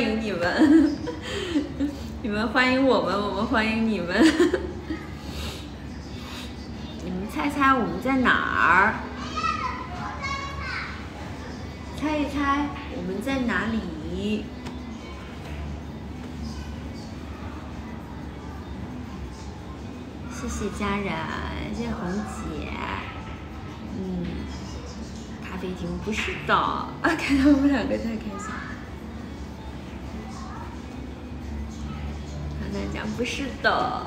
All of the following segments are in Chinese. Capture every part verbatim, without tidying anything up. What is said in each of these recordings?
迎你们，你们欢迎我们，我们欢迎你们。你们猜猜我们在哪儿？猜一猜我们在哪里？谢谢家人，谢谢红姐。嗯，咖啡厅不是的啊，看到我们两个太开心。糖糖讲不是的。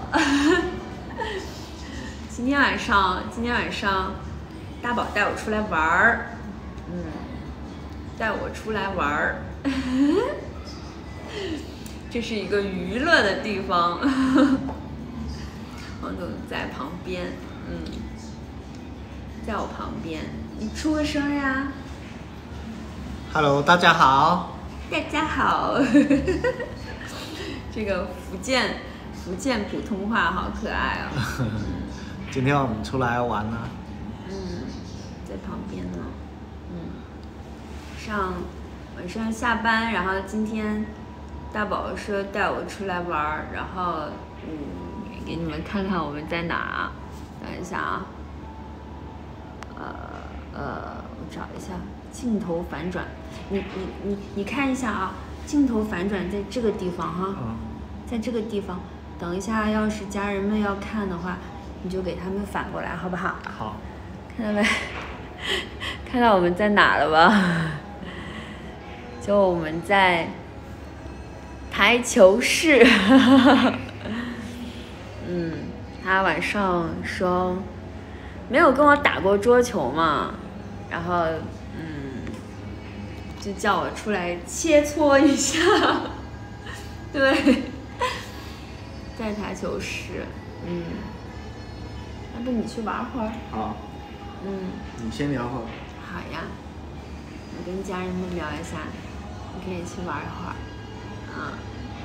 今天晚上，今天晚上，大宝带我出来玩儿，嗯，带我出来玩儿。这是一个娱乐的地方。王总在旁边，嗯，在我旁边，你出个声呀 ！Hello， 大家好。 大家好。这个福建福建普通话好可爱啊！ 今天我们出来玩了。 嗯，在旁边呢。嗯，上晚上下班，然后今天大宝说带我出来玩，然后嗯。给你们看看我们在哪，等一下啊，呃呃，我找一下镜头反转，你你你你看一下啊，镜头反转在这个地方哈，嗯、在这个地方，等一下要是家人们要看的话，你就给他们反过来好不好？ 好， 看到没？看到我们在哪了吧？就我们在台球室。嗯，他晚上说没有跟我打过桌球嘛，然后嗯，就叫我出来切磋一下。对，在台球室，嗯，要不你去玩会儿？ 好。 嗯， 你先聊会儿。 好呀，我跟家人们聊一下，你可以去玩一会儿，啊。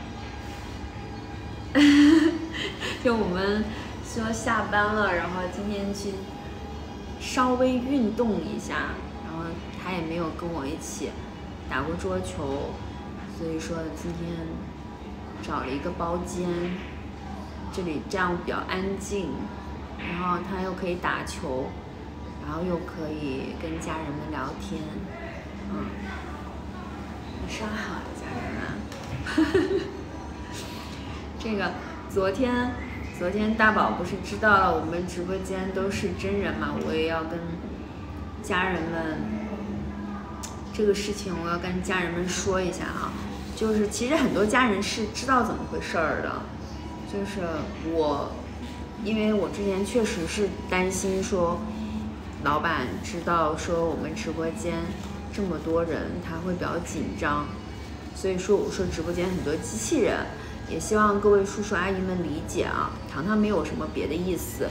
就我们说下班了，然后今天去稍微运动一下，然后他也没有跟我一起打过桌球，所以说今天找了一个包间，这里这样比较安静，然后他又可以打球，然后又可以跟家人们聊天。嗯，晚上好，家人们。这个昨天，昨天大宝不是知道了我们直播间都是真人嘛，我也要跟家人们这个事情，我要跟家人们说一下啊。就是其实很多家人是知道怎么回事儿的，就是我，因为我之前确实是担心说，老板知道说我们直播间这么多人，他会比较紧张，所以说我说直播间很多机器人。也希望各位叔叔阿姨们理解啊，糖糖没有什么别的意思，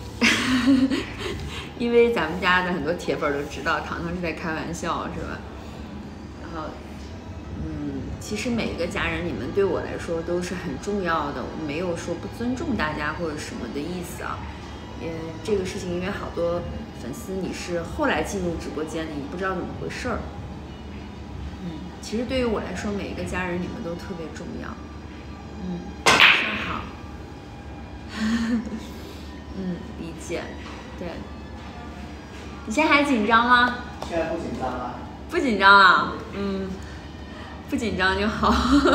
因为咱们家的很多铁粉都知道糖糖是在开玩笑，是吧？然后，嗯，其实每个家人你们对我来说都是很重要的，我没有说不尊重大家或者什么的意思啊。也这个事情，因为好多粉丝你是后来进入直播间的，你不知道怎么回事儿。嗯，其实对于我来说，每一个家人你们都特别重要。嗯，晚上好。嗯，理解。对。你现在还紧张吗？ 现在不紧张了。 不紧张了。嗯，不紧张就好。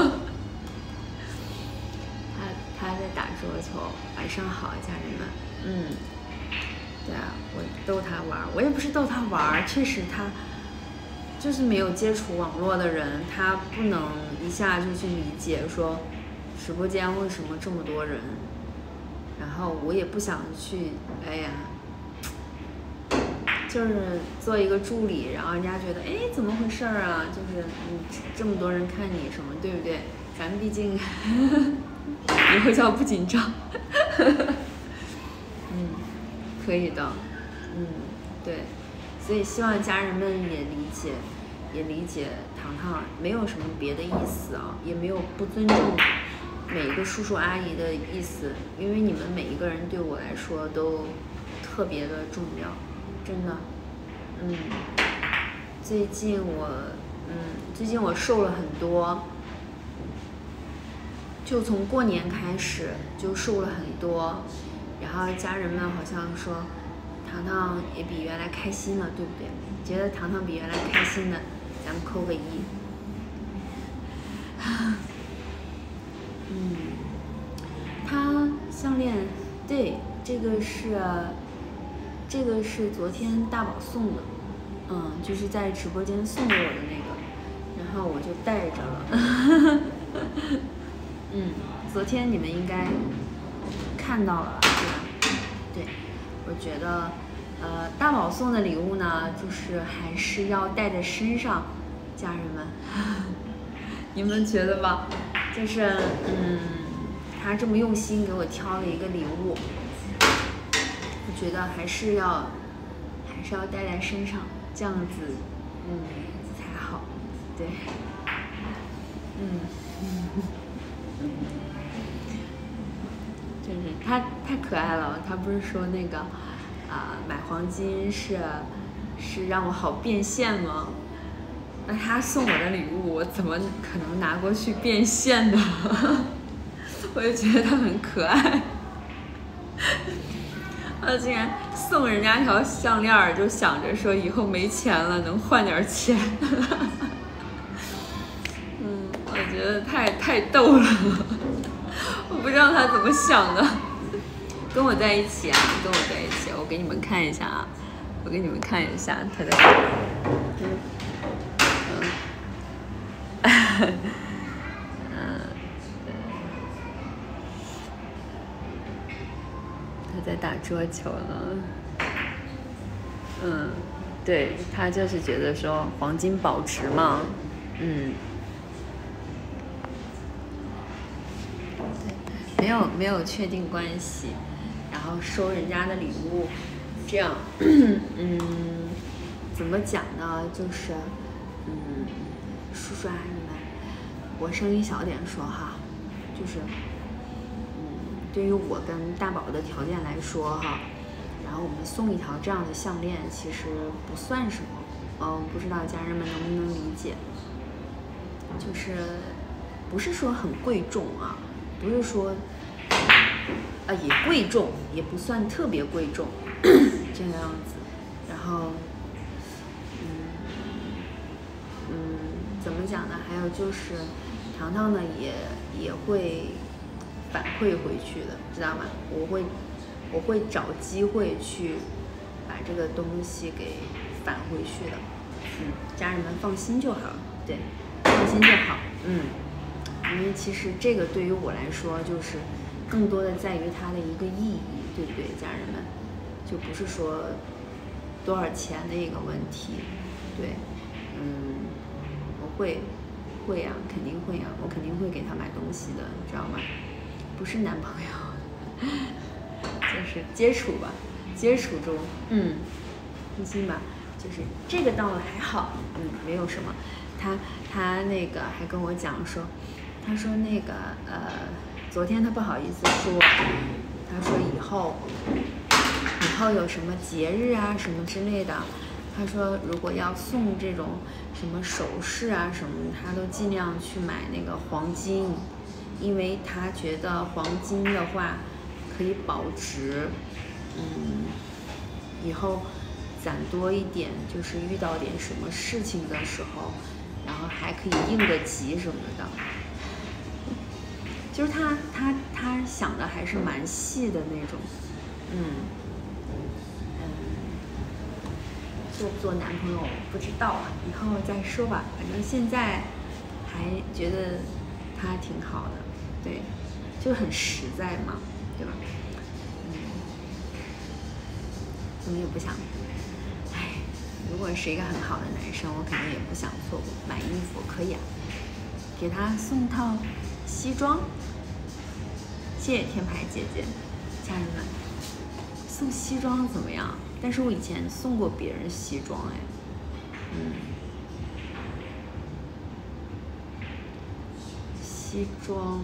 他他在打桌球。晚上好，家人们。嗯，对啊，我逗他玩，我也不是逗他玩，确实他就是没有接触网络的人，他不能一下就去理解说。直播间为什么这么多人？然后我也不想去，哎呀，就是做一个助理，然后人家觉得，哎，怎么回事儿啊？就是你这么多人看你什么，对不对？咱们毕竟以后叫不紧张。嗯，可以的。嗯，对，所以希望家人们也理解，也理解糖糖没有什么别的意思啊，也没有不尊重。每一个叔叔阿姨的意思，因为你们每一个人对我来说都特别的重要，真的。嗯，最近我，嗯，最近我瘦了很多， 就从过年开始就瘦了很多，然后家人们好像说糖糖也比原来开心了，对不对？觉得糖糖比原来开心的，咱们扣个一。嗯，它项链，对，这个是这个是昨天大宝送的，嗯，就是在直播间送给我的那个，然后我就带着了。嗯，昨天你们应该看到了，对吧？对，我觉得，呃，大宝送的礼物呢，就是还是要带在身上，家人们，你们觉得吧？就是，嗯，他这么用心给我挑了一个礼物，我觉得还是要，还是要带在身上，这样子，嗯，才好，对，嗯。就是他太可爱了，他不是说那个啊、呃、买黄金是是让我好变现吗？那他送我的礼物，我怎么可能拿过去变现呢？我就觉得他很可爱。他竟然送人家条项链，就想着说以后没钱了能换点钱。嗯，我觉得太太逗了。我不知道他怎么想的，跟我在一起啊，跟我在一起，我给你们看一下啊，我给你们看一下他的，嗯，嗯，嗯，他在打桌球呢，嗯，对，他就是觉得说黄金保值嘛，嗯。没有没有确定关系，然后收人家的礼物，这样，嗯，怎么讲呢？就是，嗯，叔叔阿姨们，我声音小点说哈，就是，嗯，对于我跟大宝的条件来说哈，然后我们送一条这样的项链其实不算什么，嗯，不知道家人们能不能理解？就是不是说很贵重啊。不是说，啊，也贵重，也不算特别贵重，这个样子。然后，嗯嗯，怎么讲呢？还有就是，糖糖呢也也会反馈回去的，知道吗？我会我会找机会去把这个东西给返回去的。嗯，家人们放心就好，对，放心就好。嗯。因为其实这个对于我来说，就是更多的在于它的一个意义，对不对，家人们？就不是说多少钱的一个问题，对，嗯，我会会呀、啊，肯定会呀、啊，我肯定会给他买东西的，知道吗？不是男朋友，就是接触吧，接触中，嗯，放心吧，就是这个到了还好，嗯，没有什么。他他那个还跟我讲说。他说那个呃，昨天他不好意思说，他说以后以后有什么节日啊什么之类的，他说如果要送这种什么首饰啊什么，他都尽量去买那个黄金，因为他觉得黄金的话可以保值，嗯，以后攒多一点，就是遇到点什么事情的时候，然后还可以应得急什么的。就是他他他想的还是蛮细的那种，嗯嗯，做不做男朋友不知道啊，以后再说吧。反正现在还觉得他挺好的，对，就很实在嘛，对吧？嗯，怎么也不想，哎，如果是一个很好的男生，我肯定也不想错过。买衣服可以啊，给他送套西装。谢谢天牌姐姐，家人们，送西装怎么样？但是我以前送过别人西装，哎，嗯，西装，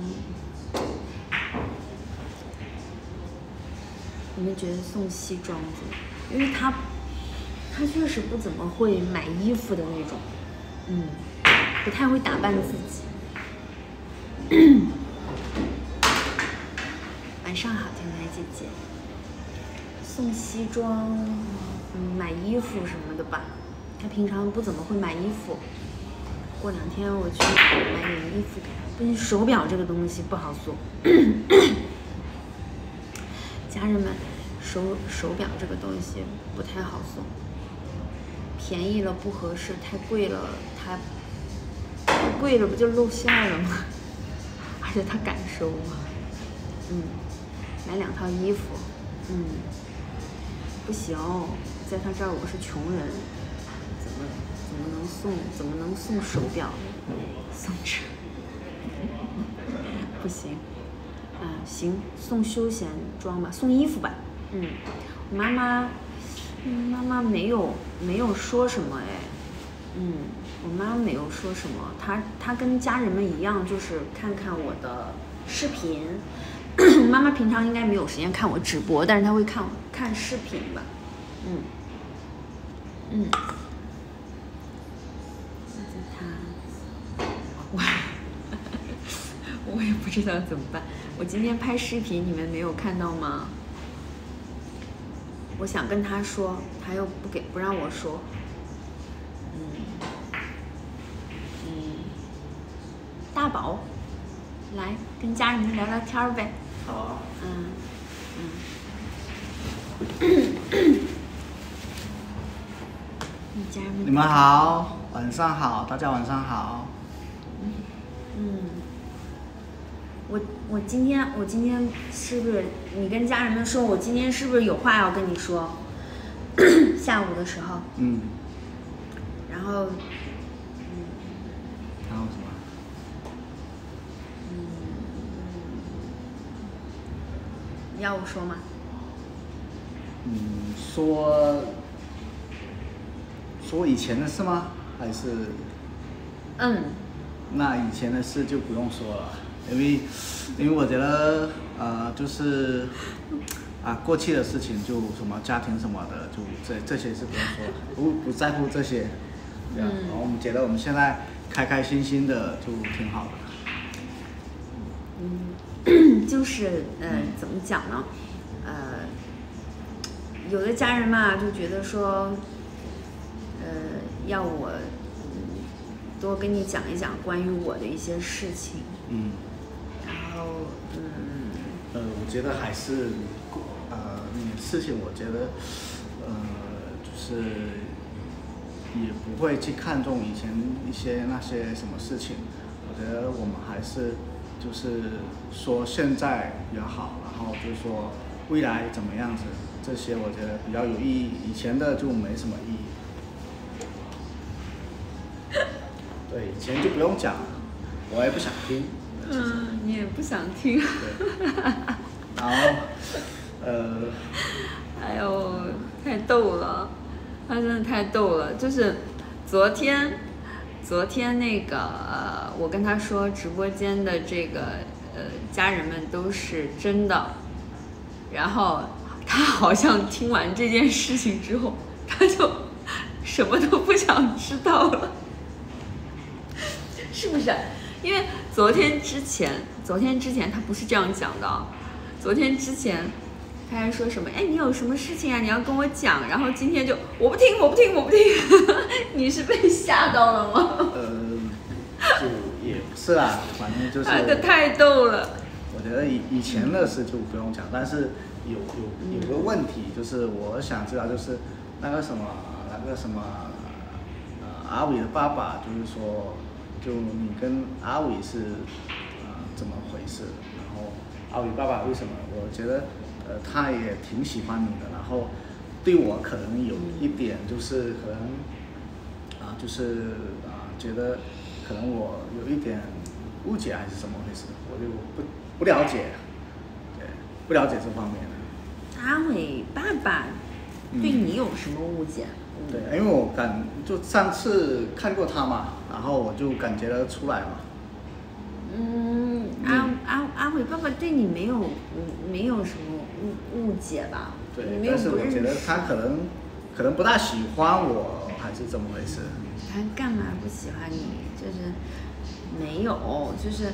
你们觉得送西装怎么样？因为他，他确实不怎么会买衣服的那种，嗯，不太会打扮自己。 晚上好，天台姐姐。送西装，嗯，买衣服什么的吧。他平常不怎么会买衣服。过两天我去买点衣服给他。毕竟手表这个东西不好送。家人们，手手表这个东西不太好送。便宜了不合适，太贵了他太贵了不就露馅了吗？而且他敢收吗？嗯，买两套衣服，嗯，不行，在他这儿我是穷人，怎么怎么能送怎么能送手表呢？送这不行，啊行，送休闲装吧，送衣服吧，嗯，我妈妈。嗯，妈妈没有没有说什么哎，嗯，我妈没有说什么，她她跟家人们一样，就是看看我的视频。妈妈平常应该没有时间看我直播，但是她会看看视频吧，嗯嗯。现在她，我我也不知道怎么办。我今天拍视频，你们没有看到吗？我想跟他说，他又不给不让我说，嗯嗯，大宝，来跟家人们聊聊天呗。 好啊。 嗯嗯。你家人们。 你们好，晚上好，大家晚上好。 嗯嗯。我我今天我今天是不是你跟家人们说我今天是不是有话要跟你说？下午的时候。 嗯。 然后， 嗯。然后什么？ 嗯。要我说吗？ 嗯，说说以前的事吗？还是？ 嗯。 那以前的事就不用说了。因为，因为我觉得，呃，就是，啊，过去的事情就什么家庭什么的，就这这些是不用说了，不不在乎这些，对吧？ 嗯、 然后我们觉得我们现在开开心心的就挺好的。 嗯，就是呃，怎么讲呢？呃，有的家人嘛就觉得说，呃，要我多跟你讲一讲关于我的一些事情。 嗯。 然后，嗯， 呃，我觉得还是，呃，那个事情，我觉得，呃，就是也不会去看重以前一些那些什么事情。我觉得我们还是就是说现在比较好，然后就是说未来怎么样子，这些我觉得比较有意义。以前的就没什么意义。对，以前就不用讲了，我也不想听。 嗯，你也不想听。 对。然后，呃， 哎呦，太逗了，他真的太逗了。就是昨天，昨天那个，呃，我跟他说直播间的这个，呃，家人们都是真的。然后他好像听完这件事情之后，他就什么都不想知道了，是不是？因为昨天之前，昨天之前他不是这样讲的。昨天之前，他还说什么？哎，你有什么事情啊？你要跟我讲。然后今天就我不听，我不听，我不听。你是被吓到了吗？ 呃，就也不是啦，反正就是。 那个太逗了。 我觉得以以前的事就不用讲，但是有有有个问题，就是我想知道，就是那个什么那个什么，呃，阿伟的爸爸，就是说。就你跟阿伟是，呃，怎么回事？然后阿伟爸爸为什么？我觉得，呃，他也挺喜欢你的。然后对我可能有一点就是可能，啊、呃，就是啊、呃，觉得可能我有一点误解还是怎么回事？我就不不了解，对，不了解这方面的。 阿伟爸爸对你有什么误解？ 嗯对，因为我感就上次看过他嘛，然后我就感觉得出来嘛。 嗯，阿阿阿伟爸爸对你没有没有什么误误解吧？ 对，但是我觉得他可能可能不大喜欢我，还是怎么回事？ 他干嘛不喜欢你？就是没有，就是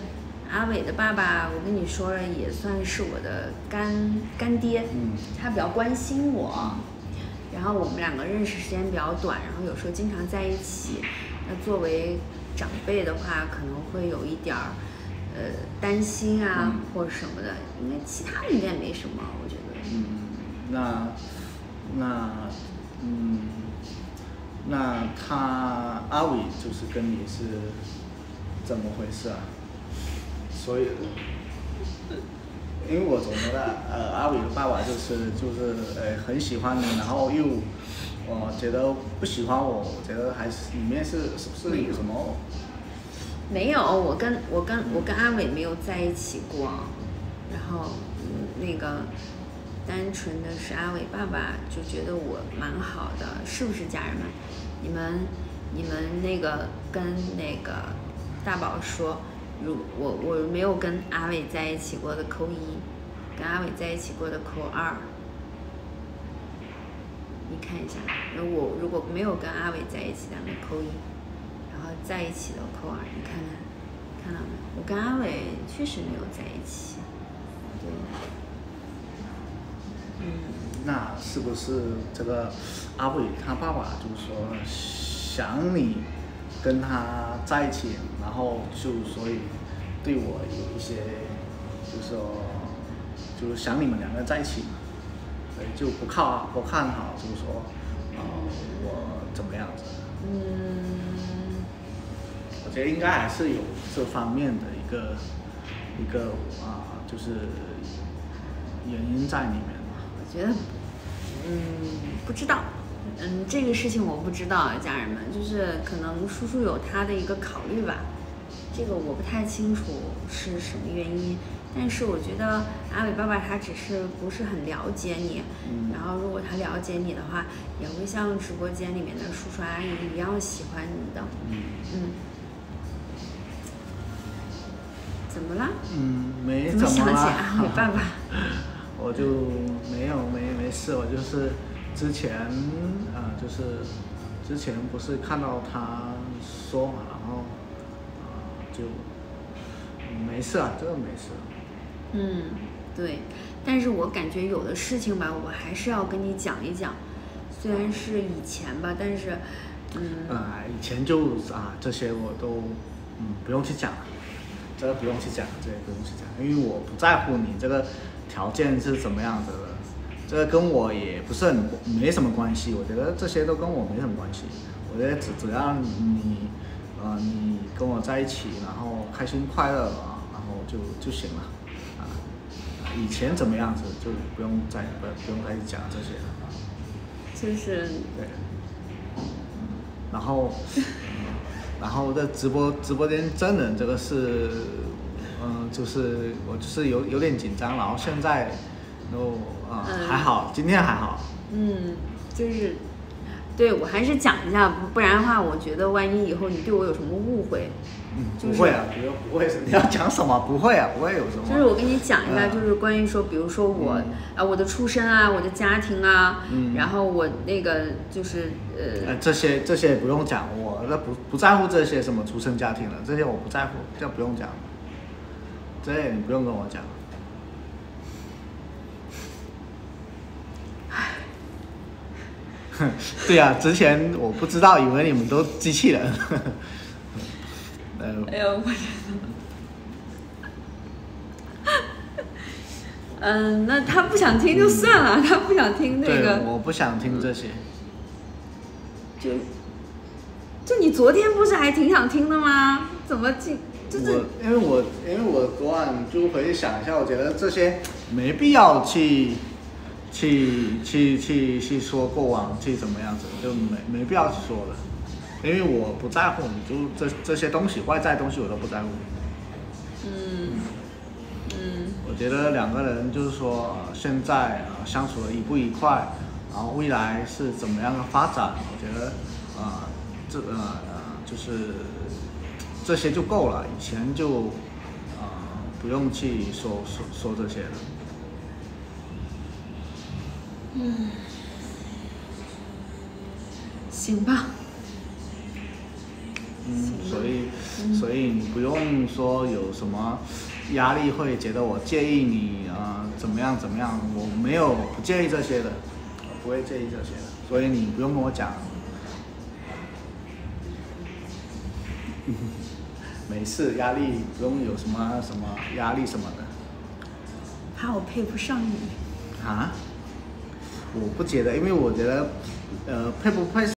阿伟的爸爸，我跟你说了，也算是我的干干爹， 嗯， 他比较关心我，然后我们两个认识时间比较短，然后有时候经常在一起。那作为长辈的话，可能会有一点儿呃担心啊， 嗯、 或者什么的，应该其他应该没什么，我觉得。 嗯，那那嗯，那他阿伟就是跟你是怎么回事啊？所以，因为我总觉得呃阿伟的爸爸就是就是呃很喜欢你，然后又我、呃、觉得不喜欢我，我觉得还是里面是是不是有什么？ 没有，我跟我跟我跟阿伟没有在一起过，然后嗯那个单纯的是阿伟爸爸就觉得我蛮好的，是不是家人们？你们你们那个跟那个大宝说，如我我没有跟阿伟在一起过的扣一，跟阿伟在一起过的扣二。你看一下，如果如果没有跟阿伟在一起，咱们扣一。然后在一起的扣二，你看看，看到没有？我跟阿伟确实没有在一起，对，嗯。 那是不是这个阿伟他爸爸就是说想你跟他在一起，然后就所以对我有一些，就是说就是想你们两个在一起嘛，所以就不靠不看好，就是说啊、呃、我怎么样子？ 嗯。 我觉得应该还是有这方面的一个一个啊、呃，就是原因在里面吧。 我觉得，嗯，不知道，嗯，这个事情我不知道啊，家人们，就是可能叔叔有他的一个考虑吧，这个我不太清楚是什么原因。但是我觉得阿伟爸爸他只是不是很了解你， 嗯、 然后如果他了解你的话，也会像直播间里面的叔叔阿姨一样喜欢你的。 嗯。 嗯。怎么了？ 嗯，没怎么怎么啦。 阿伟爸爸。 我就没有没没事，我就是之前啊、呃，就是之前不是看到他说嘛，然后啊、呃、就没事啊，这个没事。 嗯，对，但是我感觉有的事情吧，我还是要跟你讲一讲，虽然是以前吧，但是，嗯， 啊、呃，以前就啊这些我都嗯不用去讲了，这个不用去讲，这个不用去讲，因为我不在乎你这个条件是怎么样子的，这个跟我也不是很没什么关系，我觉得这些都跟我没什么关系，我觉得只只要你呃你跟我在一起，然后开心快乐啊，然后就就行了。以前怎么样子就不用再不不用再讲这些了， 就是对，嗯，然后，然后在直播直播间真人这个是，嗯，就是我就是有有点紧张，然后现在都啊、呃嗯、还好，今天还好， 嗯，就是，对我还是讲一下，不然的话，我觉得万一以后你对我有什么误会。 嗯， 就是、 不会啊，不不会，你要讲什么？不会啊，不会有什么。 就是我跟你讲一下，就是关于说，比如说我、嗯、啊，我的出身啊，我的家庭啊，嗯、然后我那个就是呃， 呃，这些这些不用讲，我那不不在乎这些什么出身家庭了，这些我不在乎，这不用讲，这些你不用跟我讲。对呀、啊，之前我不知道，以为你们都机器人。 哎呦，我觉得，嗯，那他不想听就算了，嗯、他不想听那个。 对，我不想听这些。 就，就你昨天不是还挺想听的吗？怎么进？就是。 我因为我因为我昨晚就回去想一下，我觉得这些没必要去，去去去去说过往去怎么样子，就没没必要去说了。因为我不在乎，你就这这些东西，外在东西我都不在乎。 嗯嗯。 我觉得两个人就是说，呃、现在呃相处的愉不愉快，然后未来是怎么样的发展，我觉得，呃，这呃呃就是这些就够了。以前就呃不用去说说说这些了。 嗯。行吧。 嗯，所以所以你不用说有什么压力，会觉得我介意你呃怎么样怎么样，我没有不介意这些的，我不会介意这些的，所以你不用跟我讲。没事，压力不用有什么什么压力什么的。 怕我配不上你啊？我不觉得，因为我觉得，呃，配不配